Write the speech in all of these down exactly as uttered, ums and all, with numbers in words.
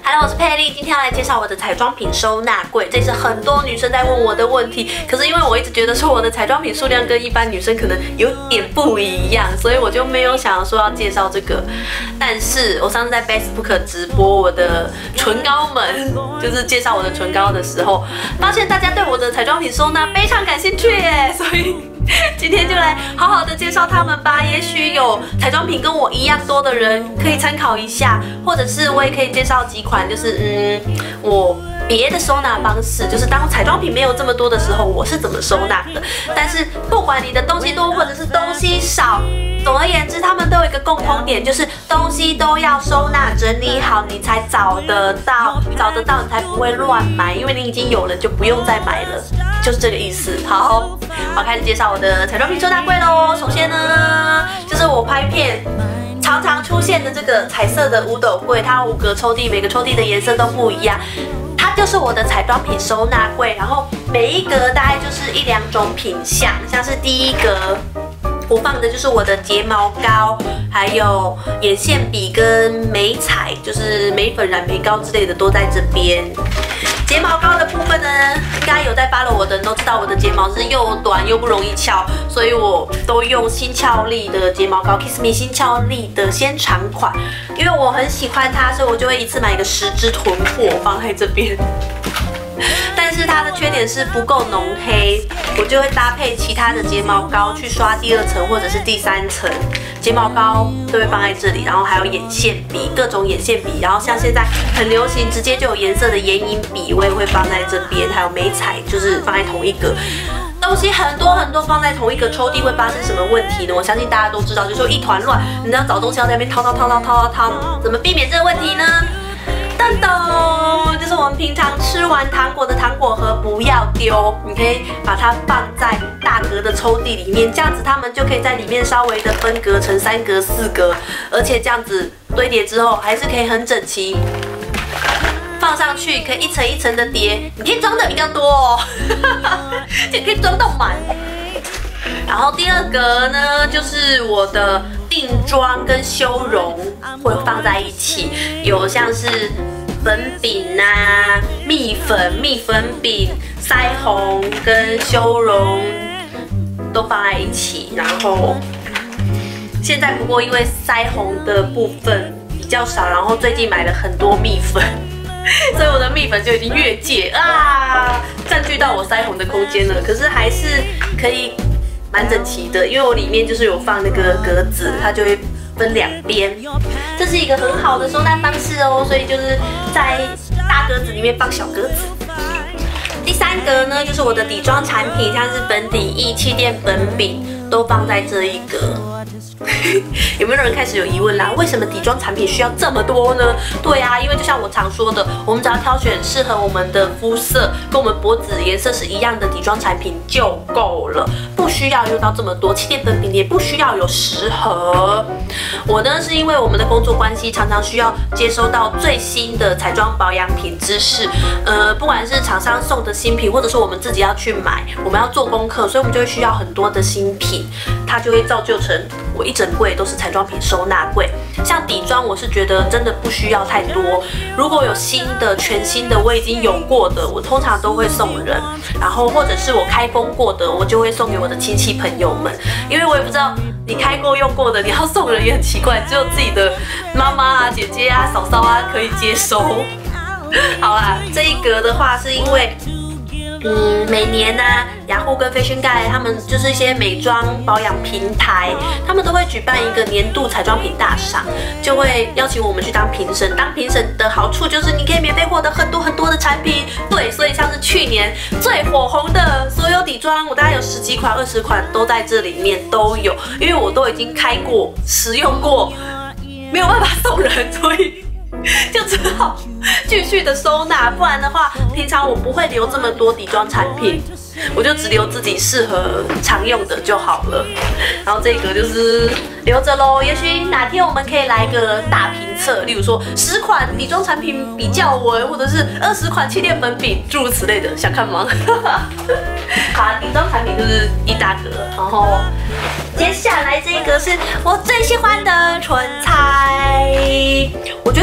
Hello， 我是佩丽，今天要来介绍我的彩妆品收纳柜，这是很多女生在问我的问题。可是因为我一直觉得说我的彩妆品数量跟一般女生可能有点不一样，所以我就没有想说要介绍这个。但是我上次在 Facebook 直播我的唇膏们，就是介绍我的唇膏的时候，发现大家对我的彩妆品收纳非常感兴趣耶，所以今天就来好好的介绍他们吧。也许有彩妆品跟我一样多的人可以参考一下，或者是我也可以介绍几款，就是嗯，我别的收纳方式，就是当彩妆品没有这么多的时候，我是怎么收纳的。但是不管你的东西多或者是东西少，总而言之，他们都有一个共通点，就是东西都要收纳整理好，你才找得到，找得到你才不会乱买，因为你已经有了就不用再买了，就是这个意思。好，我要开始介绍我的彩妆品收纳柜喽。首先呢，就是我拍片常常出现的这个彩色的五斗柜，它有五个抽屉，每个抽屉的颜色都不一样。它就是我的彩妆品收纳柜，然后每一格大概就是一两种品项，像是第一格我放的就是我的睫毛膏，还有眼线笔跟眉彩，就是眉粉、染眉膏之类的都在这边。睫毛膏的部分呢，应该有在 follow 我的人都知道，我的睫毛是又短又不容易翘，所以我都用新俏丽的睫毛膏 ，Kiss Me 新俏丽的纤长款，因为我很喜欢它，所以我就会一次买个十支囤货放在这边。但是它的缺点是不够浓黑，我就会搭配其他的睫毛膏去刷第二层或者是第三层。睫毛膏都会放在这里，然后还有眼线笔，各种眼线笔，然后像现在很流行直接就有颜色的眼影笔，我也会放在这边，还有眉彩就是放在同一个。东西很多很多放在同一个抽屉会发生什么问题呢？我相信大家都知道，就是说一团乱，你要找东西要在那边掏掏掏掏掏掏，怎么避免这个问题呢？噔噔，就是我们平常吃完糖果的糖果盒不要丢，你可以把它放在大格的抽屉里面，这样子它们就可以在里面稍微的分隔成三格、四格，而且这样子堆叠之后还是可以很整齐。放上去可以一层一层的叠，你可以装的比较多哦，就可以装到满。然后第二格呢，就是我的定妆跟修容会放在一起，有像是粉饼啊、蜜粉、蜜粉饼、腮红跟修容都放在一起。然后现在不过因为腮红的部分比较少，然后最近买了很多蜜粉，所以我的蜜粉就已经越界啊，占据到我腮红的空间了。可是还是可以蛮整齐的，因为我里面就是有放那个格子，它就会分两边，这是一个很好的收纳方式哦。所以就是在大格子里面放小格子。第三格呢，就是我的底妆产品，像是粉底液、气垫粉饼都放在这一格。有没有人开始有疑问啦？为什么底妆产品需要这么多呢？对啊，因为就像我常说的，我们只要挑选适合我们的肤色，跟我们脖子颜色是一样的底妆产品就够了，不需要用到这么多。气垫粉饼也不需要有十盒。我呢是因为我们的工作关系，常常需要接收到最新的彩妆保养品知识，呃，不管是厂商送的新品，或者是我们自己要去买，我们要做功课，所以我们就会需要很多的新品，它就会造就成我一整柜都是彩妆品收纳柜。像底妆，我是觉得真的不需要太多。如果有新的、全新的，我已经有过的，我通常都会送人。然后或者是我开封过的，我就会送给我的亲戚朋友们。因为我也不知道你开过用过的，你要送人也很奇怪，只有自己的妈妈啊、姐姐啊、嫂嫂啊可以接收。好啦，这一格的话是因为嗯，每年呢、啊，雅虎跟 Fashion Guide 他们就是一些美妆保养平台，他们都会举办一个年度彩妆品大赏，就会邀请我们去当评审。当评审的好处就是你可以免费获得很多很多的产品。对，所以像是去年最火红的所有底妆，我大概有十几款、二十款都在这里面都有，因为我都已经开过、使用过，没有办法送人，所以就只好继续的收纳，不然的话，平常我不会留这么多底妆产品，我就只留自己适合常用的就好了。然后这个就是留着喽，也许哪天我们可以来个大评测，例如说十款底妆产品比较文，或者是二十款气垫粉饼，诸如此类的，想看吗？好，底妆产品就是一大格，然后接下来这个是我最喜欢的唇彩，我觉得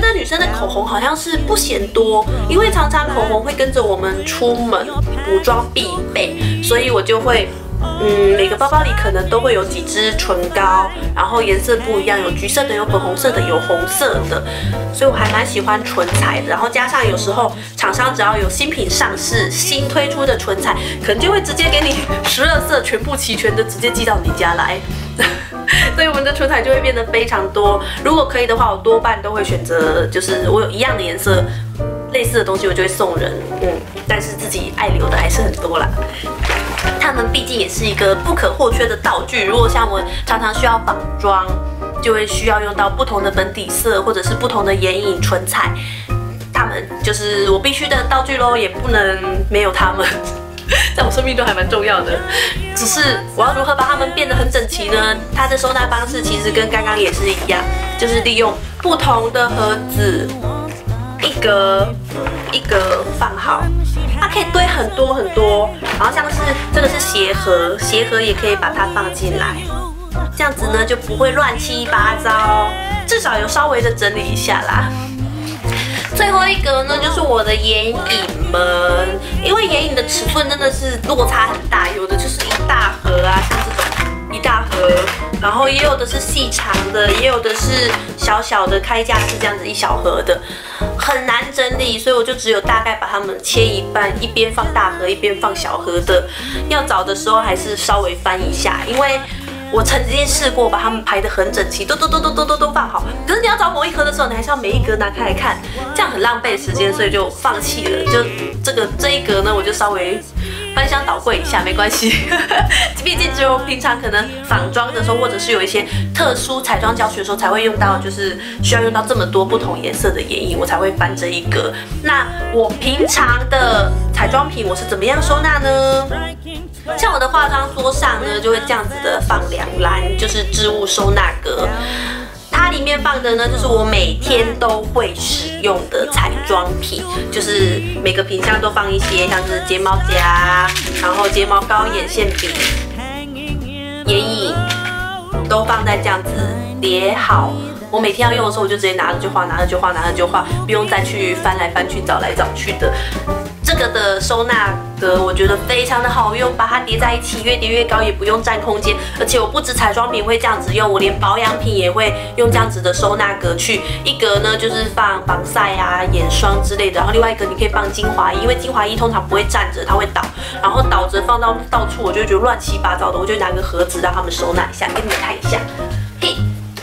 得女生的口红好像是不嫌多，因为常常口红会跟着我们出门，补妆必备，所以我就会。嗯，每个包包里可能都会有几支唇膏，然后颜色不一样，有橘色的，有粉红色的，有红色的，所以我还蛮喜欢唇彩的。然后加上有时候厂商只要有新品上市，新推出的唇彩，可能就会直接给你十二色全部齐全的直接寄到你家来，所以我们的唇彩就会变得非常多。如果可以的话，我多半都会选择，就是我有一样的颜色。类似的东西我就会送人，嗯，但是自己爱留的还是很多啦。它们毕竟也是一个不可或缺的道具，如果像我常常需要仿妆，就会需要用到不同的粉底色或者是不同的眼影、唇彩，它们就是我必须的道具咯，也不能没有它们。在我生命中还蛮重要的，只是我要如何把它们变得很整齐呢？它的收纳方式其实跟刚刚也是一样，就是利用不同的盒子。一格一格放好，它可以堆很多很多，然后像是这个是鞋盒，鞋盒也可以把它放进来，这样子呢就不会乱七八糟，至少有稍微的整理一下啦。最后一格呢就是我的眼影们，因为眼影的尺寸真的是落差很大，有的就是一大盒啊，像这种一大盒。然后也有的是细长的，也有的是小小的开架式这样子一小盒的，很难整理，所以我就只有大概把它们切一半，一边放大盒，一边放小盒的。要找的时候还是稍微翻一下，因为我曾经试过把它们排得很整齐，都都都都都都都放好。可是你要找某一盒的时候，你还是要每一格拿开来看，这样很浪费时间，所以就放弃了。就这个这一格呢，我就稍微。翻箱倒柜一下没关系，毕竟只有平常可能仿妆的时候，或者是有一些特殊彩妆教学的时候才会用到，就是需要用到这么多不同颜色的眼影，我才会翻这一格。那我平常的彩妆品我是怎么样收纳呢？像我的化妆桌上呢，就会这样子的放两篮，就是置物收纳格。它里面放的呢，就是我每天都会使用的彩妆品，就是每个品项都放一些，像是睫毛夹，然后睫毛膏、眼线笔、眼影，都放在这样子叠好。我每天要用的时候，我就直接拿着就画，拿着就画，拿着就画，不用再去翻来翻去、找来找去的。这个的收纳格我觉得非常的好用，把它叠在一起，越叠越高，也不用占空间。而且我不止彩妆品会这样子用，我连保养品也会用这样子的收纳格去。一格呢就是放防晒啊、眼霜之类的，然后另外一个你可以放精华液，因为精华液通常不会站着，它会倒，然后倒着放到到处，我就觉得乱七八糟的，我就拿个盒子让他们收纳一下，给你们看一下。嘿。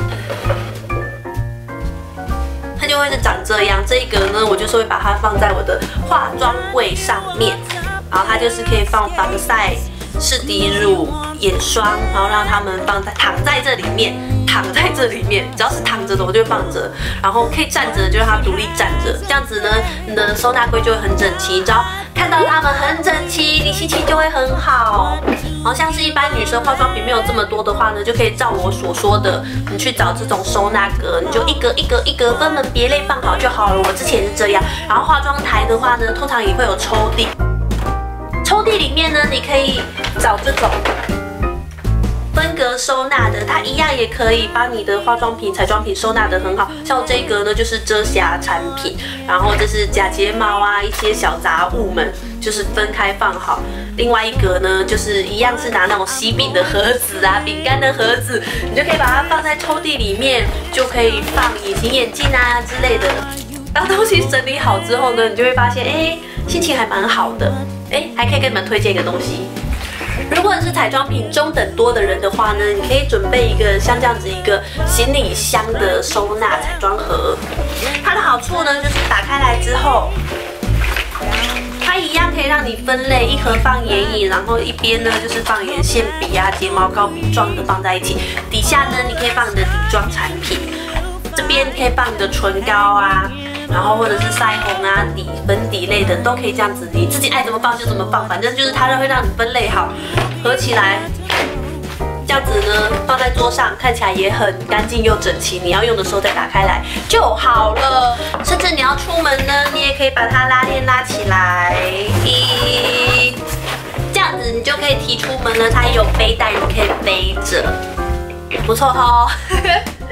就会是长这样，这一格呢，我就是会把它放在我的化妆柜上面，然后它就是可以放防晒、适底乳、眼霜，然后让它们放在躺在这里面，躺在这里面，只要是躺着的我就会放着，然后可以站着的就让它独立站着，这样子呢，你的收纳柜就会很整齐，只要看到它们很整齐，你心情就会很好。然后像是一般女生化妆品没有这么多的话呢，就可以照我所说的，你去找这种收纳格，你就一格一格一格分门别类放好就好了。我之前也是这样。然后化妆台的话呢，通常也会有抽屉，抽屉里面呢，你可以找这种分格收纳的，它一样也可以把你的化妆品、彩妆品收纳得很好。像我这一格呢，就是遮瑕产品，然后这是假睫毛啊，一些小杂物们，就是分开放好。另外一格呢，就是一样是拿那种喜饼的盒子啊、饼干的盒子，你就可以把它放在抽屉里面，就可以放隐形眼镜啊之类的。当东西整理好之后呢，你就会发现，哎，心情还蛮好的。哎，还可以给你们推荐一个东西。如果你是彩妆品中等多的人的话呢，你可以准备一个像这样子一个行李箱的收纳彩妆盒。它的好处呢，就是打开来之后，它一样可以让你分类，一盒放眼影，然后一边呢就是放眼线笔啊、睫毛膏、笔状的放在一起。底下呢，你可以放你的底妆产品，这边可以放你的唇膏啊。然后或者是腮红啊、底粉底类的都可以这样子，你自己爱怎么放就怎么放，反正就是它会让你分类好，合起来，这样子呢放在桌上看起来也很干净又整齐。你要用的时候再打开来就好了。甚至你要出门呢，你也可以把它拉链拉起来，咦，这样子你就可以提出门了。它也有背带，你可以背着，不错哦。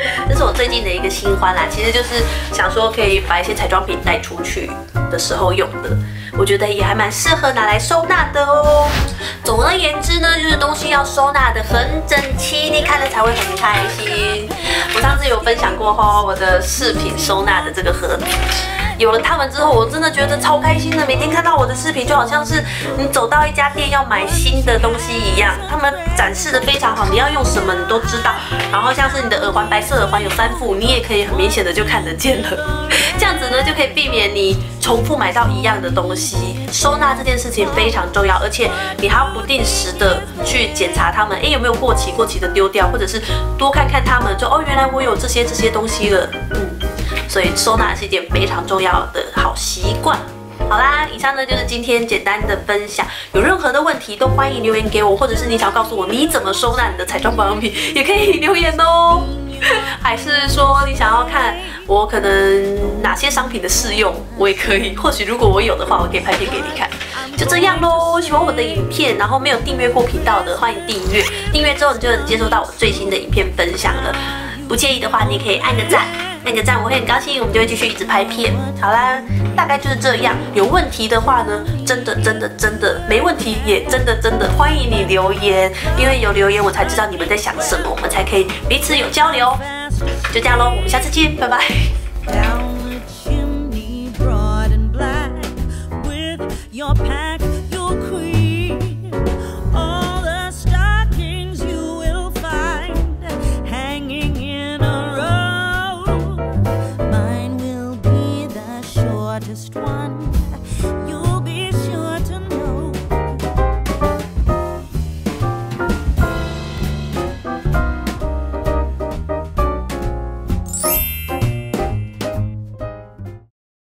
这是我最近的一个新欢啦，其实就是想说可以把一些彩妆品带出去的时候用的，我觉得也还蛮适合拿来收纳的哦。总而言之呢，就是东西要收纳的很整齐，你看了才会很开心。我上次有分享过吼，我的饰品收纳的这个盒子。有了它们之后，我真的觉得超开心的。每天看到我的饰品，就好像是你走到一家店要买新的东西一样。他们展示的非常好，你要用什么你都知道。然后像是你的耳环，白色耳环有三副，你也可以很明显的就看得见了。这样子呢，就可以避免你重复买到一样的东西。收纳这件事情非常重要，而且你还要不定时的去检查它们，哎，有没有过期，过期的丢掉，或者是多看看它们，就哦，原来我有这些这些东西了，嗯。所以收纳是一件非常重要的好习惯。好啦，以上呢就是今天简单的分享。有任何的问题都欢迎留言给我，或者是你想要告诉我你怎么收纳你的彩妆保养品，也可以留言哦。还是说你想要看我可能哪些商品的试用，我也可以。或许如果我有的话，我可以拍片给你看。就这样咯，喜欢我的影片，然后没有订阅过频道的，欢迎订阅。订阅之后你就能接收到我最新的影片分享了。不介意的话，你可以按个赞。按个赞，我会很高兴，我们就会继续一直拍片。好啦，大概就是这样。有问题的话呢，真的真的真的没问题，也真的真的欢迎你留言，因为有留言我才知道你们在想什么，我们才可以彼此有交流。就这样咯，我们下次见，拜拜。